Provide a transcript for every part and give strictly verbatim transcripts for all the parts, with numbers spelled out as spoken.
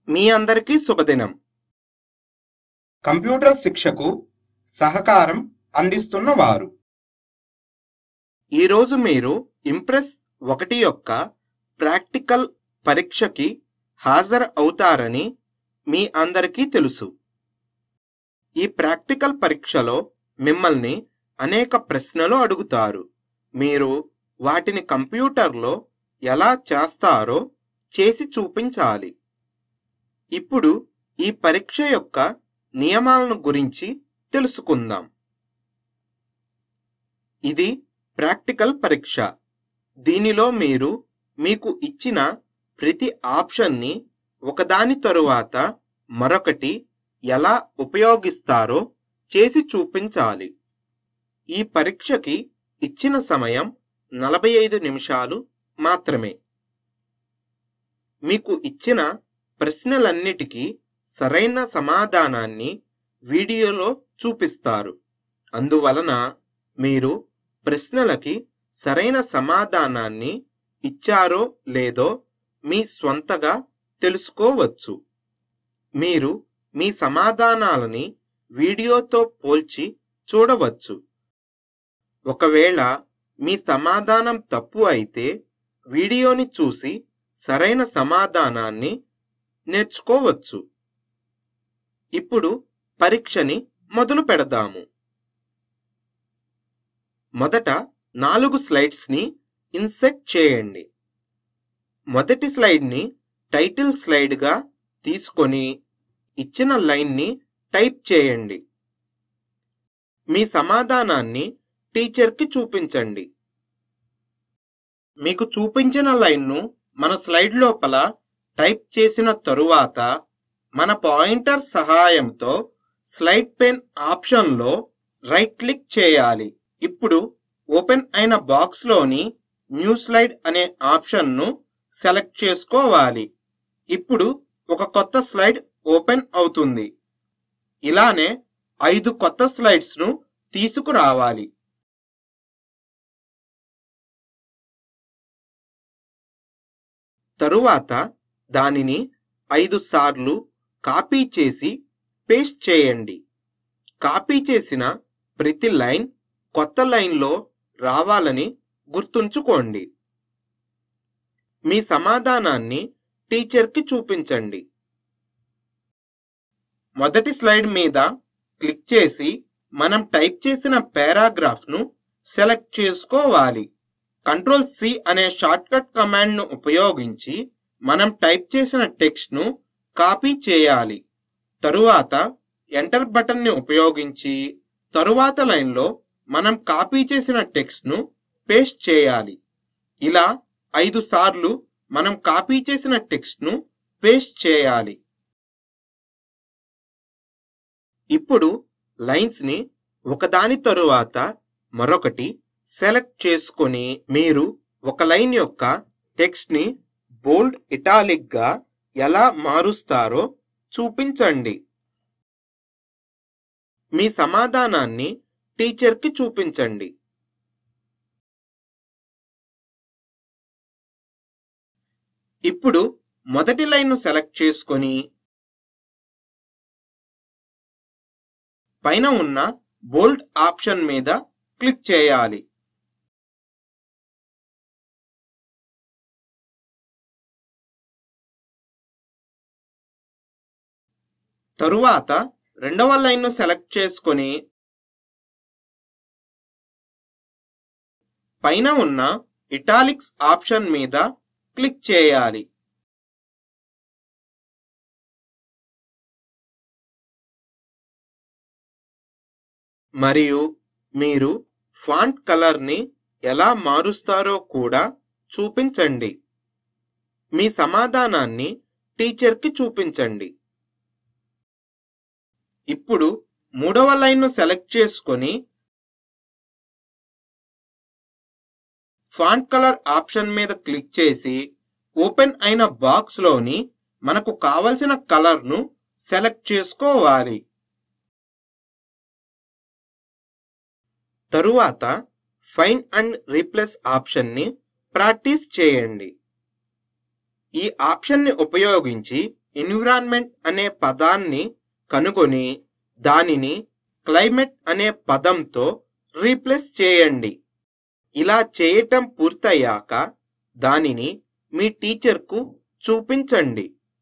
మీ అందరికీ శుభదినం. కంప్యూటర్ శిక్షకు సహకారం అందిస్తున్న వారు ఈరోజు మీరు ఇంప్రెస్ ఒకటి యొక్క ప్రాక్టికల్ పరీక్షకి హాజరు అవుతారని మీ అందరికీ తెలుసు. ఈ ప్రాక్టికల్ పరీక్షలో మిమ్మల్ని అనేక ప్రశ్నలు అడుగుతారు. మీరు వాటిని కంప్యూటర్లో ఎలా చేస్తారో చేసి చూపించాలి. ఇప్పుడు ఈ పరీక్ష యొక్క నియమాలను గురించి తెలుసుకుందాం. ఇది ప్రాక్టికల్ పరీక్ష. దీనిలో మీరు మీకు ఇచ్చిన ప్రతి ఆప్షన్ని ఒకదాని తరువాత మరొకటి ఎలా ఉపయోగిస్తారో చేసి చూపించాలి. ఈ పరీక్షకి ఇచ్చిన సమయం నలభై ఐదు నిమిషాలు మాత్రమే. మీకు ఇచ్చిన ప్రశ్నలన్నిటికీ సరైన సమాధానాన్ని వీడియోలో చూపిస్తారు. అందువలన మీరు ప్రశ్నలకి సరైన సమాధానాన్ని ఇచ్చారో లేదో మీ స్వంతగా తెలుసుకోవచ్చు. మీరు మీ సమాధానాలని వీడియోతో పోల్చి చూడవచ్చు. ఒకవేళ మీ సమాధానం తప్పు అయితే వీడియోని చూసి సరైన సమాధానాన్ని నేర్చుకోవచ్చు. ఇప్పుడు పరీక్షని మొదలు పెడదాము. మొదట నాలుగు స్లైడ్స్ని ఇన్సెట్ చేయండి. మొదటి స్లైడ్ని టైటిల్ స్లైడ్గా తీసుకొని ఇచ్చిన లైన్ని టైప్ చేయండి. మీ సమాధానాన్ని టీచర్కి చూపించండి. మీకు చూపించిన లైన్ను మన స్లైడ్ లోపల టైప్ చేసిన తరువాత మన పాయింటర్ సహాయంతో స్లైడ్ పెన్ ఆప్షన్లో రైట్ క్లిక్ చేయాలి. ఇప్పుడు ఓపెన్ అయిన బాక్స్లోని న్యూ స్లైడ్ అనే ఆప్షన్ను సెలెక్ట్ చేసుకోవాలి. ఇప్పుడు ఒక కొత్త స్లైడ్ ఓపెన్ అవుతుంది. ఇలానే ఐదు కొత్త స్లైడ్స్ను తీసుకురావాలి. తరువాత దానిని ఐదు సార్లు కాపీ చేసి పేస్ట్ చేయండి. కాపీ చేసిన ప్రతి లైన్ కొత్త లైన్లో రావాలని గుర్తుంచుకోండి. మీ సమాధానాన్ని టీచర్కి చూపించండి. మొదటి స్లైడ్ మీద క్లిక్ చేసి మనం టైప్ చేసిన పారాగ్రాఫ్ను సెలెక్ట్ చేసుకోవాలి. కంట్రోల్ సి అనే షార్ట్కట్ కమాండ్ను ఉపయోగించి మనం టైప్ చేసిన టెక్స్ట్ను కాపీ చేయాలి. తరువాత ఎంటర్ బటన్ని ఉపయోగించి తరువాత లైన్లో మనం కాపీ చేసిన టెక్స్ట్ను పేస్ట్ చేయాలి. ఇలా ఐదు సార్లు మనం కాపీ చేసిన టెక్స్ట్ను పేస్ట్ చేయాలి. ఇప్పుడు లైన్స్ని ఒకదాని తరువాత మరొకటి సెలెక్ట్ చేసుకొని మీరు ఒక లైన్ యొక్క టెక్స్ట్ని బోల్డ్ ఇటాలిక్గా ఎలా మారుస్తారో చూపించండి. మీ సమాధానాన్ని టీచర్కి చూపించండి. ఇప్పుడు మొదటి లైన్ను సెలెక్ట్ చేసుకొని పైన ఉన్న బోల్డ్ ఆప్షన్ మీద క్లిక్ చేయాలి. తరువాత రెండవ లైన్ను సెలెక్ట్ చేసుకొని పైన ఉన్న ఇటాలిక్స్ ఆప్షన్ మీద క్లిక్ చేయాలి. మరియు మీరు ఫాంట్ కలర్ని ఎలా మారుస్తారో కూడా చూపించండి. మీ సమాధానాన్ని టీచర్కి చూపించండి. ఇప్పుడు మూడవ లైన్ను సెలెక్ట్ చేసుకొని ఫాంట్ కలర్ ఆప్షన్ మీద క్లిక్ చేసి ఓపెన్ అయిన బాక్స్లోని మనకు కావలసిన కలర్ను సెలెక్ట్ చేసుకోవాలి. తరువాత ఫైండ్ అండ్ రీప్లేస్ ఆప్షన్ని ప్రాక్టీస్ చేయండి. ఈ ఆప్షన్ని ఉపయోగించి ఎన్విరాన్మెంట్ అనే పదాన్ని కనుగొని దానిని క్లైమేట్ అనే పదంతో రీప్లేస్ చేయండి. ఇలా చేయటం పూర్తయ్యాక దానిని మీ టీచర్కు చూపించండి.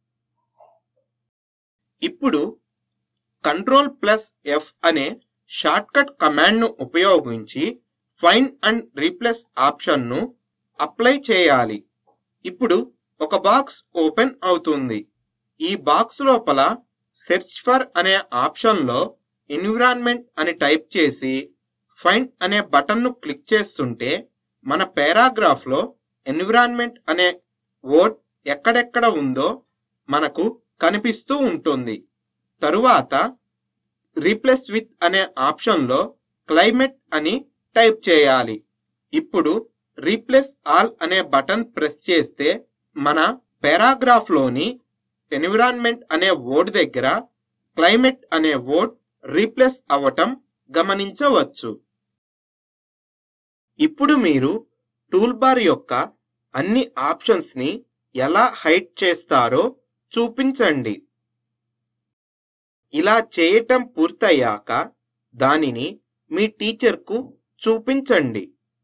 ఇప్పుడు కంట్రోల్ ప్లస్ ఎఫ్ అనే షార్ట్కట్ కమాండ్ను ఉపయోగించి ఫైండ్ అండ్ రీప్లేస్ ఆప్షన్ను అప్లై చేయాలి. ఇప్పుడు ఒక బాక్స్ ఓపెన్ అవుతుంది. ఈ బాక్స్ లోపల సెర్చ్ ఫర్ అనే ఆప్షన్లో ఎన్విరాన్మెంట్ అని టైప్ చేసి ఫైండ్ అనే బటన్ను క్లిక్ చేస్తుంటే మన పారాగ్రాఫ్లో ఎన్విరాన్మెంట్ అనే వర్డ్ ఎక్కడెక్కడ ఉందో మనకు కనిపిస్తూ ఉంటుంది. తరువాత రీప్లేస్ విత్ అనే ఆప్షన్లో క్లైమేట్ అని టైప్ చేయాలి. ఇప్పుడు రీప్లేస్ ఆల్ అనే బటన్ ప్రెస్ చేస్తే మన పారాగ్రాఫ్లోని ఎన్విరాన్మెంట్ అనే వర్డ్ దగ్గర క్లైమేట్ అనే వర్డ్ రీప్లేస్ అవ్వటం గమనించవచ్చు. ఇప్పుడు మీరు టూల్బార్ యొక్క అన్ని ఆప్షన్స్ని ఎలా హైడ్ చేస్తారో చూపించండి. ఇలా చేయటం పూర్తయ్యాక దానిని మీ టీచర్కు చూపించండి.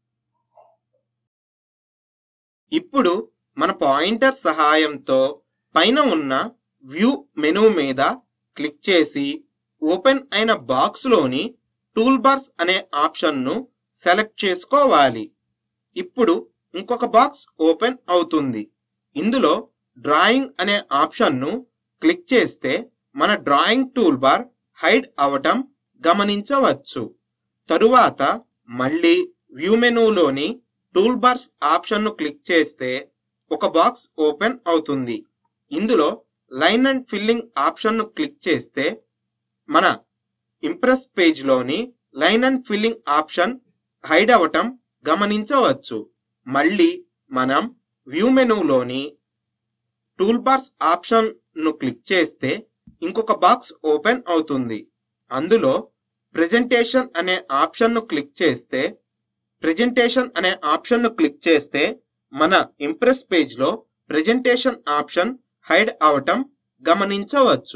ఇప్పుడు మన పాయింటర్ సహాయంతో పైన ఉన్న వ్యూ మెనూ మీద క్లిక్ చేసి ఓపెన్ అయిన బాక్స్లోని టూల్ బార్స్ అనే ఆప్షన్ను సెలెక్ట్ చేసుకోవాలి. ఇప్పుడు ఇంకొక బాక్స్ ఓపెన్ అవుతుంది. ఇందులో డ్రాయింగ్ అనే ఆప్షన్ను క్లిక్ చేస్తే మన డ్రాయింగ్ టూల్ బార్ హైడ్ అవటం గమనించవచ్చు. తరువాత మళ్ళీ వ్యూ మెనూలోని టూల్ బార్స్ ఆప్షన్ను క్లిక్ చేస్తే ఒక బాక్స్ ఓపెన్ అవుతుంది. ఇందులో లైన్ అండ్ ఫిల్లింగ్ ఆప్షన్ను క్లిక్ చేస్తే మన ఇంప్రెస్ పేజ్లోని line and filling option hide అవటం గమనించవచ్చు. మళ్ళీ మనం వ్యూ మెనూలోని టూల్ బార్స్ ఆప్షన్ను క్లిక్ చేస్తే ఇంకొక బాక్స్ ఓపెన్ అవుతుంది. అందులో ప్రెజెంటేషన్ అనే ఆప్షన్ను క్లిక్ చేస్తే ప్రెజెంటేషన్ అనే ఆప్షన్ను క్లిక్ చేస్తే మన ఇంప్రెస్ పేజ్లో ప్రెజెంటేషన్ ఆప్షన్ హైడ్ అవటం గమనించవచ్చు.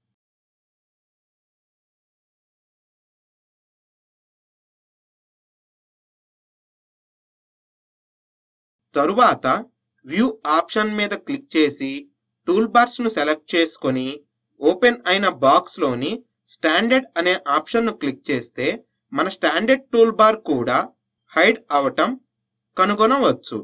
తరువాత వ్యూ ఆప్షన్ మీద క్లిక్ చేసి టూల్ బార్స్ ను సెలెక్ట్ చేసుకొని ఓపెన్ అయిన బాక్స్ లోని స్టాండర్డ్ అనే ఆప్షన్ ను క్లిక్ చేస్తే మన స్టాండర్డ్ టూల్ బార్ కూడా హైడ్ అవటం కనుగొనవచ్చు.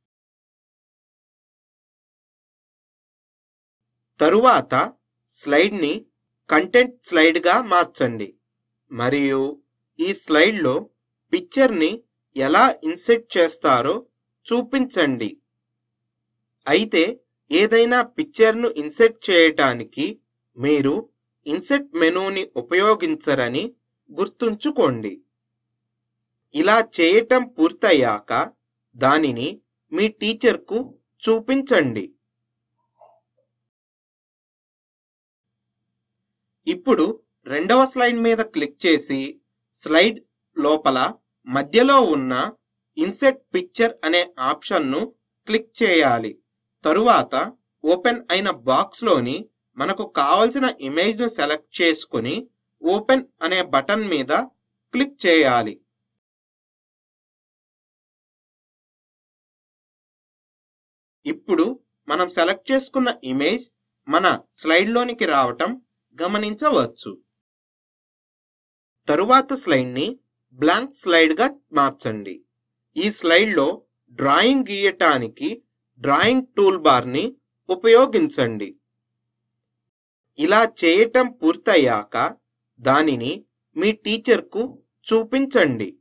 తరువాత స్లైడ్ ని కంటెంట్ స్లైడ్ గా మార్చండి మరియు ఈ స్లైడ్ లో పిక్చర్ ని ఎలా ఇన్సెట్ చేస్తారో చూపించండి. అయితే ఏదైనా పిక్చర్ ను ఇన్సెట్ చేయటానికి మీరు ఇన్సెట్ మెనూని ఉపయోగించరని గుర్తుంచుకోండి. ఇలా చేయటం పూర్తయ్యాక దానిని మీ టీచర్కు చూపించండి. ఇప్పుడు రెండవ స్లైడ్ మీద క్లిక్ చేసి స్లైడ్ లోపల మధ్యలో ఉన్న ఇన్సెట్ పిక్చర్ అనే ఆప్షన్ను క్లిక్ చేయాలి. తరువాత ఓపెన్ అయిన బాక్స్లోని మనకు కావలసిన ఇమేజ్ను సెలెక్ట్ చేసుకుని ఓపెన్ అనే బటన్ మీద క్లిక్ చేయాలి. ఇప్పుడు మనం సెలెక్ట్ చేసుకున్న ఇమేజ్ మన స్లైడ్లోనికి రావటం గమనించవచ్చు. తరువాత స్లైడ్ని బ్లాంక్ స్లైడ్గా మార్చండి. ఈ స్లైడ్లో డ్రాయింగ్ గీయటానికి డ్రాయింగ్ టూల్ బార్ని ఉపయోగించండి. ఇలా చేయటం పూర్తయ్యాక దానిని మీ టీచర్కు చూపించండి.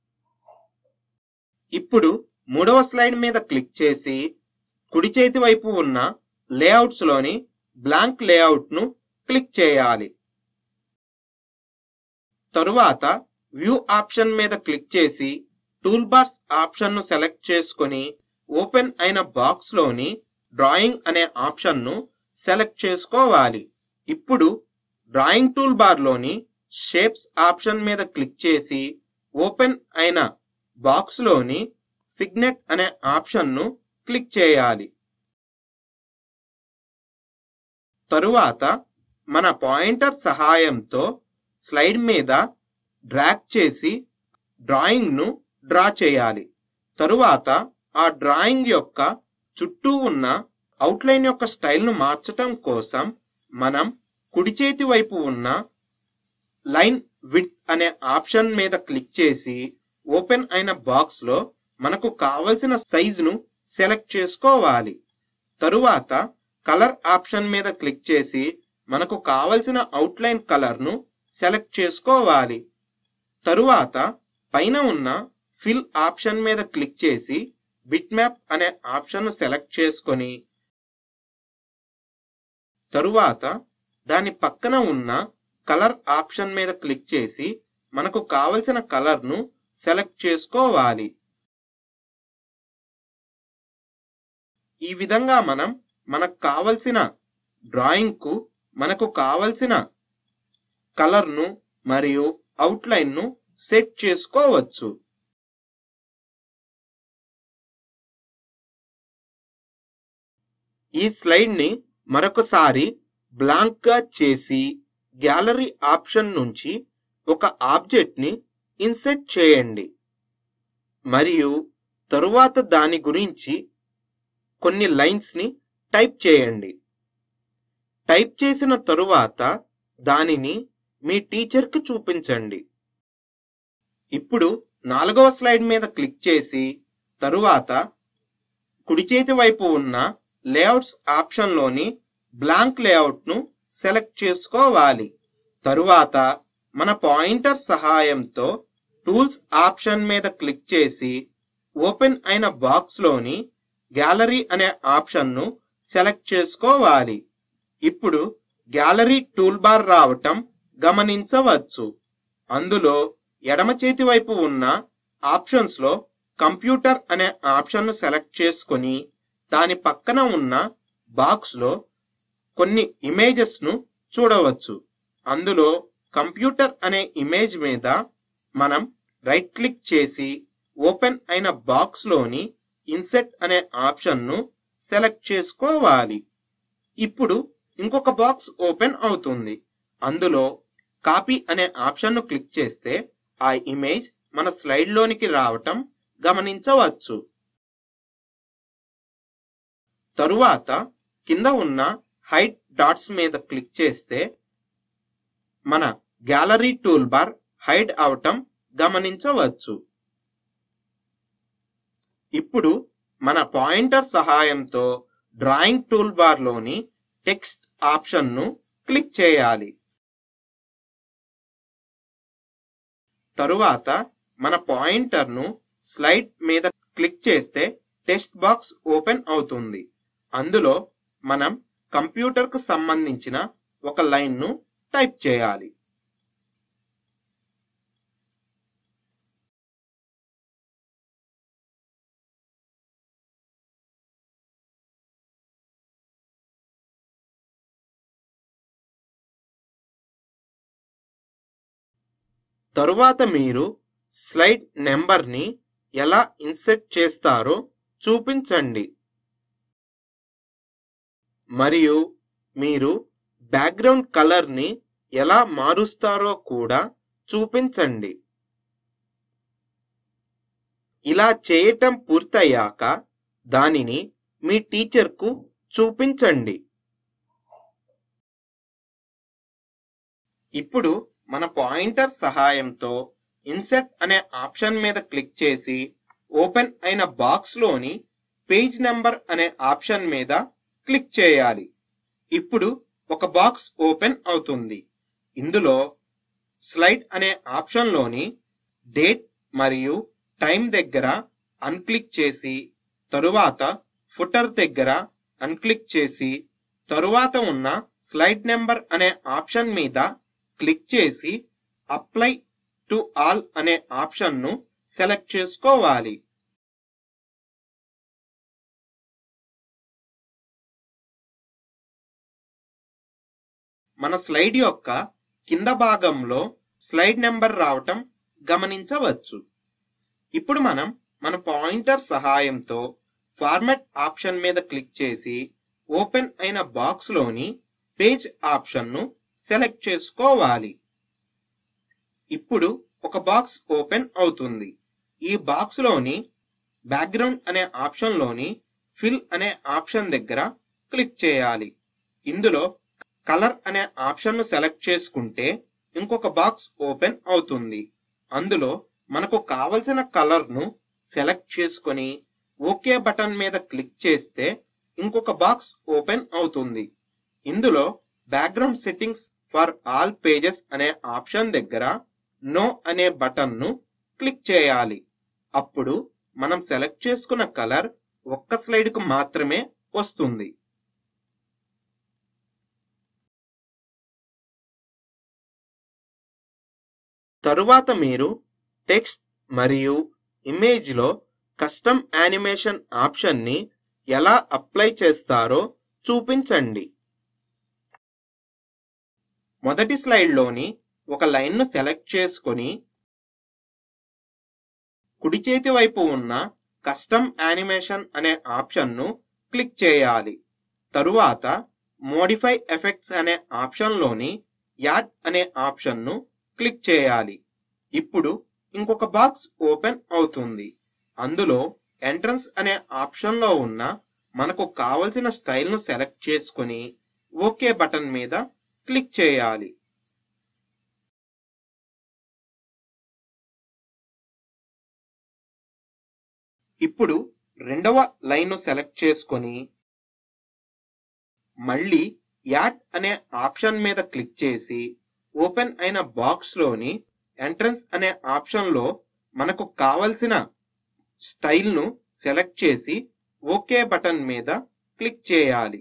ఇప్పుడు మూడవ స్లైడ్ మీద క్లిక్ చేసి కుడి చేతి వైపు ఉన్న లేఅవుట్స్లోని బ్లాంక్ లేఅవుట్ను క్లిక్ చేయాలి. తరువాత వ్యూ ఆప్షన్ మీద క్లిక్ చేసి టూల్ బార్స్ ఆప్షన్ను సెలెక్ట్ చేసుకొని ఓపెన్ అయిన బాక్స్లోని డ్రాయింగ్ అనే ఆప్షన్ను సెలెక్ట్ చేసుకోవాలి. ఇప్పుడు డ్రాయింగ్ టూల్ బార్లోని షేప్స్ ఆప్షన్ మీద క్లిక్ చేసి ఓపెన్ అయిన బాక్స్లోని సిగ్నెట్ అనే ఆప్షన్ను క్లిక్ చేయాలి. తరువాత మన పాయింటర్ సహాయంతో స్లైడ్ మీద డ్రాగ్ చేసి డ్రాయింగ్ను డ్రా చేయాలి. తరువాత ఆ డ్రాయింగ్ యొక్క చుట్టూ ఉన్న అవుట్లైన్ యొక్క స్టైల్ను మార్చటం కోసం మనం కుడి చేతి వైపు ఉన్న లైన్ విడ్త్ అనే ఆప్షన్ మీద క్లిక్ చేసి ఓపెన్ అయిన బాక్స్లో మనకు కావలసిన సైజును సెలెక్ట్ చేసుకోవాలి. తరువాత కలర్ ఆప్షన్ మీద క్లిక్ చేసి మనకు కావలసిన అవుట్లైన్ కలర్ను సెలెక్ట్ చేసుకోవాలి. తరువాత పైన ఉన్న ఫిల్ ఆప్షన్ మీద క్లిక్ చేసి బిట్ మ్యాప్ అనే ఆప్షన్ను సెలెక్ట్ చేసుకొని తరువాత దాని పక్కన ఉన్న కలర్ ఆప్షన్ మీద క్లిక్ చేసి మనకు కావలసిన కలర్ను సెలెక్ట్ చేసుకోవాలి. ఈ విధంగా మనం మనకు కావలసిన డ్రాయింగ్కు మనకు కావలసిన కలర్ను మరియు అవుట్లైన్ను సెట్ చేసుకోవచ్చు. ఈ స్లైడ్ని మరొకసారి బ్లాంక్గా చేసి గ్యాలరీ ఆప్షన్ నుంచి ఒక ఆబ్జెక్ట్ని ఇన్సర్ట్ చేయండి మరియు తరువాత దాని గురించి కొన్ని లైన్స్ని టైప్ చేయండి. టైప్ చేసిన తరువాత దానిని మీ టీచర్కి చూపించండి. ఇప్పుడు నాలుగవ స్లైడ్ మీద క్లిక్ చేసి తరువాత కుడి చేతి వైపు ఉన్న లేఅవుట్స్ ఆప్షన్లోని బ్లాంక్ లేఅవుట్ను సెలెక్ట్ చేసుకోవాలి. తరువాత మన పాయింటర్ సహాయంతో టూల్స్ ఆప్షన్ మీద క్లిక్ చేసి ఓపెన్ అయిన బాక్స్లోని గ్యాలరీ అనే ఆప్షన్ను సెలెక్ట్ చేసుకోవాలి. ఇప్పుడు గ్యాలరీ టూల్ బార్ రావటం గమనించవచ్చు. అందులో ఎడమ చేతి వైపు ఉన్న ఆప్షన్స్లో కంప్యూటర్ అనే ఆప్షన్ను సెలెక్ట్ చేసుకొని దాని పక్కన ఉన్న బాక్స్లో కొన్ని ఇమేజెస్ను చూడవచ్చు. అందులో కంప్యూటర్ అనే ఇమేజ్ మీద మనం రైట్ క్లిక్ చేసి ఓపెన్ అయిన బాక్స్లోని ఇన్సెట్ అనే ఆప్షన్ను సెలెక్ట్ చేసుకోవాలి. ఇప్పుడు ఇంకొక బాక్స్ ఓపెన్ అవుతుంది. అందులో కాపీ అనే ఆప్షన్ను క్లిక్ చేస్తే ఆ ఇమేజ్ మన స్లైడ్లోనికి రావటం గమనించవచ్చు. తరువాత కింద ఉన్న హైడ్ డాట్స్ మీద క్లిక్ చేస్తే మన గ్యాలరీ టూల్ బార్ హైడ్ అవటం గమనించవచ్చు. ఇప్పుడు మన పాయింటర్ సహాయంతో డ్రాయింగ్ టూల్ బార్లోని టెక్స్ట్ ఆప్షన్ను క్లిక్ చేయాలి. తరువాత మన పాయింటర్ను స్లైడ్ మీద క్లిక్ చేస్తే టెక్స్ట్ బాక్స్ ఓపెన్ అవుతుంది. అందులో మనం కంప్యూటర్కు సంబంధించిన ఒక లైన్ను టైప్ చేయాలి. తరువాత మీరు స్లైడ్ నెంబర్ని ఎలా ఇన్సర్ట్ చేస్తారో చూపించండి మరియు మీరు బ్యాక్గ్రౌండ్ కలర్ని ఎలా మారుస్తారో కూడా చూపించండి. ఇలా చేయటం పూర్తయ్యాక దానిని మీ టీచర్కు చూపించండి. ఇప్పుడు మన పాయింటర్ సహాయంతో ఇన్సర్ట్ అనే ఆప్షన్ మీద క్లిక్ చేసి ఓపెన్ అయిన బాక్స్లోని పేజ్ నెంబర్ అనే ఆప్షన్ మీద క్లిక్ చేయాలి. ఇప్పుడు ఒక బాక్స్ ఓపెన్ అవుతుంది. ఇందులో స్లైడ్ అనే ఆప్షన్లోని డేట్ మరియు టైం దగ్గర అన్క్లిక్ చేసి తరువాత ఫుటర్ దగ్గర అన్క్లిక్ చేసి తరువాత ఉన్న స్లైడ్ నెంబర్ అనే ఆప్షన్ మీద క్లిక్ చేసి అప్లై టు ఆల్ అనే ఆప్షన్ను సెలెక్ట్ చేసుకోవాలి. మన స్లైడ్ యొక్క కింద భాగంలో స్లైడ్ నెంబర్ రావటం గమనించవచ్చు. ఇప్పుడు మనం మన పాయింటర్ సహాయంతో ఫార్మాట్ ఆప్షన్ మీద క్లిక్ చేసి ఓపెన్ అయిన బాక్స్లోని పేజ్ ఆప్షన్ను సెలెక్ట్ చేసుకోవాలి. ఇప్పుడు ఒక బాక్స్ ఓపెన్ అవుతుంది. ఈ బాక్స్లోని బ్యాక్గ్రౌండ్ అనే ఆప్షన్లోని ఫిల్ అనే ఆప్షన్ దగ్గర క్లిక్ చేయాలి. ఇందులో కలర్ అనే ఆప్షన్ను సెలెక్ట్ చేసుకుంటే ఇంకొక బాక్స్ ఓపెన్ అవుతుంది. అందులో మనకు కావలసిన కలర్ను సెలెక్ట్ చేసుకొని ఓకే బటన్ మీద క్లిక్ చేస్తే ఇంకొక బాక్స్ ఓపెన్ అవుతుంది. ఇందులో background settings for all pages అనే ఆప్షన్ దగ్గర నో అనే బటన్ను క్లిక్ చేయాలి. అప్పుడు మనం సెలెక్ట్ చేసుకున్న కలర్ ఒక్క స్లైడ్కు మాత్రమే వస్తుంది. తరువాత మీరు టెక్స్ట్ మరియు ఇమేజ్లో కస్టమ్ యానిమేషన్ ఆప్షన్ని ఎలా అప్లై చేస్తారో చూపించండి. మొదటి స్లైడ్లోని ఒక లైన్ను సెలెక్ట్ చేసుకొని కుడి చేతి వైపు ఉన్న కస్టమ్ యానిమేషన్ అనే ఆప్షన్ను క్లిక్ చేయాలి. తరువాత మోడిఫై ఎఫెక్ట్స్ అనే ఆప్షన్లోని యాడ్ అనే ఆప్షన్ను క్లిక్ చేయాలి. ఇప్పుడు ఇంకొక బాక్స్ ఓపెన్ అవుతుంది. అందులో ఎంట్రన్స్ అనే ఆప్షన్లో ఉన్న మనకు కావలసిన స్టైల్ను సెలెక్ట్ చేసుకొని ఓకే బటన్ మీద క్లిక్ చేయాలి. ఇప్పుడు రెండవ లైన్ను సెలెక్ట్ చేసుకొని మళ్ళీ యాడ్ అనే ఆప్షన్ మీద క్లిక్ చేసి ఓపెన్ అయిన బాక్స్లోని ఎంట్రన్స్ అనే ఆప్షన్లో మనకు కావలసిన స్టైల్ను సెలెక్ట్ చేసి ఓకే బటన్ మీద క్లిక్ చేయాలి.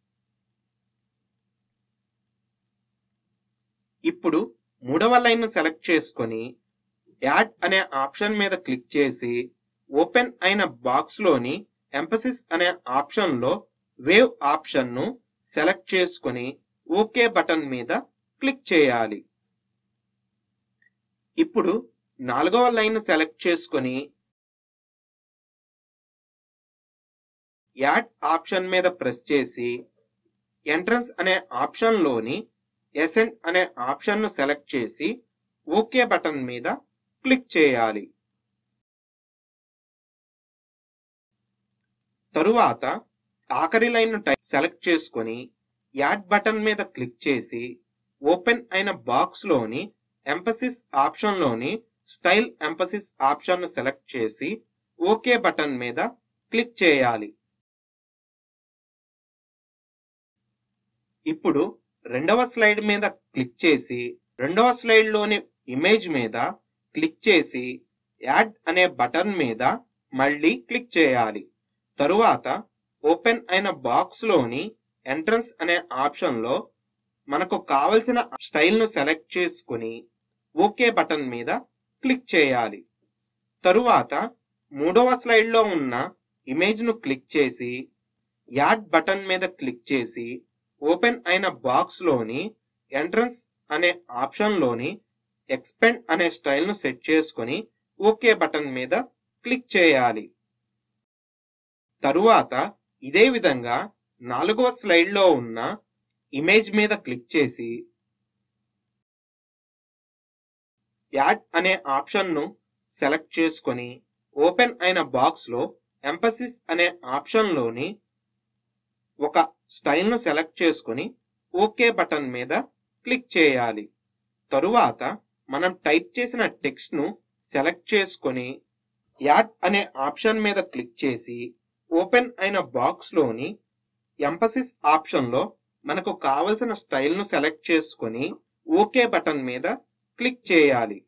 ఇప్పుడు మూడవ లైన్ను సెలెక్ట్ చేసుకొని యాడ్ అనే ఆప్షన్ మీద క్లిక్ చేసి ఓపెన్ అయిన బాక్స్లోని ఎంఫసిస్ అనే ఆప్షన్లో వేవ్ ఆప్షన్ను సెలెక్ట్ చేసుకొని ఓకే బటన్ మీద క్లిక్ చేయాలి. ఇప్పుడు నాలుగవ లైన్ సెలెక్ట్ చేసుకొని యాడ్ ఆప్షన్ మీద ప్రెస్ చేసి ఎంట్రన్స్ అనే ఆప్షన్లోని ఎసెంట్ అనే ఆప్షన్ను సెలెక్ట్ చేసి ఓకే బటన్ మీద క్లిక్ చేయాలి. తరువాత ఆఖరి లైన్ సెలెక్ట్ చేసుకొని యాడ్ బటన్ మీద క్లిక్ చేసి ఓపెన్ అయిన బాక్స్లోని ఎంఫసిస్ ఆప్షన్లోని స్టైల్ ఎంఫసిస్ ఆప్షన్ను సెలెక్ట్ చేసి ఓకే బటన్ మీద క్లిక్ చేయాలి. ఇప్పుడు రెండవ స్లైడ్ మీద క్లిక్ చేసి రెండవ స్లైడ్లోని ఇమేజ్ మీద క్లిక్ చేసి యాడ్ అనే బటన్ మీద మళ్ళీ క్లిక్ చేయాలి. తరువాత ఓపెన్ అయిన బాక్స్లోని ఎంట్రన్స్ అనే ఆప్షన్లో మనకు కావలసిన స్టైల్ను సెలెక్ట్ చేసుకుని ఓకే బటన్ మీద క్లిక్ చేయాలి. తరువాత మూడవ స్లైడ్లో ఉన్న ఇమేజ్ను క్లిక్ చేసి యాడ్ బటన్ మీద క్లిక్ చేసి ఓపెన్ అయిన బాక్స్లోని ఎంట్రన్స్ అనే ఆప్షన్లోని ఎక్స్పెండ్ అనే స్టైల్ను సెట్ చేసుకొని ఓకే బటన్ మీద క్లిక్ చేయాలి. తరువాత ఇదే విధంగా నాలుగవ స్లైడ్లో ఉన్న ఇమేజ్ మీద క్లిక్ చేసి యాడ్ అనే ఆప్షన్ను సెలెక్ట్ చేసుకొని ఓపెన్ అయిన బాక్స్లో ఎంఫసిస్ అనే ఆప్షన్లోని ఒక స్టైల్ను సెలెక్ట్ చేసుకొని ఓకే బటన్ మీద క్లిక్ చేయాలి. తరువాత మనం టైప్ చేసిన టెక్స్ట్ను సెలెక్ట్ చేసుకొని యాడ్ అనే ఆప్షన్ మీద క్లిక్ చేసి ఓపెన్ అయిన బాక్స్లోని ఎంఫసిస్ ఆప్షన్లో మనకు కావలసిన స్టైల్ను సెలెక్ట్ చేసుకొని ఓకే బటన్ మీద క్లిక్ చేయాలి.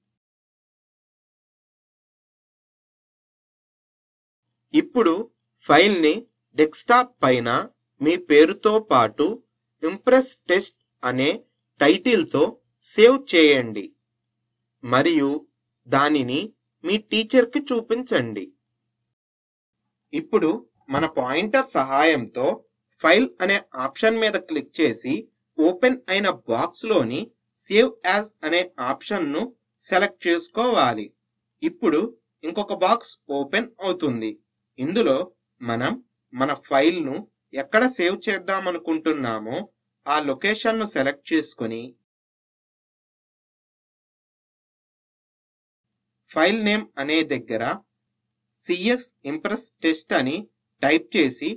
ఇప్పుడు ఫైల్ని డెస్క్టాప్ పైన మీ పేరుతో పాటు ఇంప్రెస్ టెస్ట్ అనే టైటిల్తో సేవ్ చేయండి మరియు దానిని మీ టీచర్కి చూపించండి. ఇప్పుడు మన పాయింటర్ సహాయంతో ఫైల్ అనే ఆప్షన్ మీద క్లిక్ చేసి ఓపెన్ అయిన బాక్స్లోని సేవ్ యాజ్ అనే ఆప్షన్ను సెలెక్ట్ చేసుకోవాలి. ఇప్పుడు ఇంకొక బాక్స్ ఓపెన్ అవుతుంది. ఇందులో మనం మన ఫైల్ను ఎక్కడ సేవ్ చేద్దామనుకుంటున్నామో ఆ లొకేషన్ను సెలెక్ట్ చేసుకొని ఫైల్ నేమ్ అనే దగ్గర సిఎస్ ఇంప్రెస్ టెస్ట్ అని టైప్ చేసి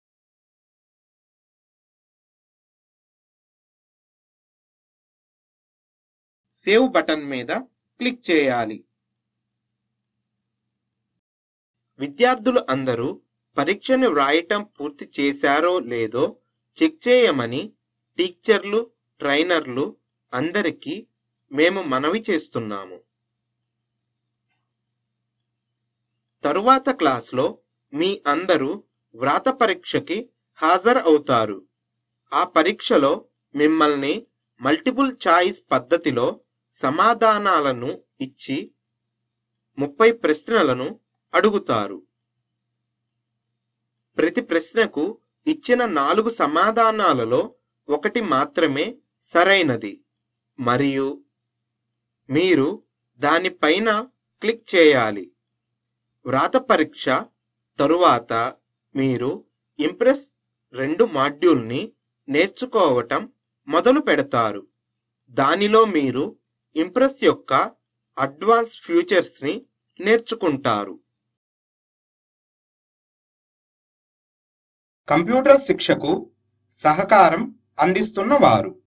సేవ్ బటన్ మీద క్లిక్ చేయాలి. విద్యార్థులు అందరూ పరీక్షను వ్రాయటం పూర్తి చేశారో లేదో చెక్ చేయమని టీచర్లు, ట్రైనర్లు అందరికీ మేము మనవి చేస్తున్నాము. తరువాత క్లాస్లో మీ అందరూ వ్రాత పరీక్షకి హాజరు అవుతారు. ఆ పరీక్షలో మిమ్మల్ని మల్టిపుల్ చాయిస్ పద్ధతిలో సమాధానాలను ఇచ్చి ముప్పై ప్రశ్నలను అడుగుతారు. ప్రతి ప్రశ్నకు ఇచ్చిన నాలుగు సమాధానాలలో ఒకటి మాత్రమే సరైనది మరియు మీరు దానిపైన క్లిక్ చేయాలి. వ్రాత పరీక్ష తరువాత మీరు ఇంప్రెస్ రెండు మాడ్యూల్ని నేర్చుకోవటం మొదలు పెడతారు. దానిలో మీరు ఇంప్రెస్ యొక్క అడ్వాన్స్ ఫీచర్స్ని నేర్చుకుంటారు. కంప్యూటర్ శిక్షకు సహకారం అందిస్తున్నవారు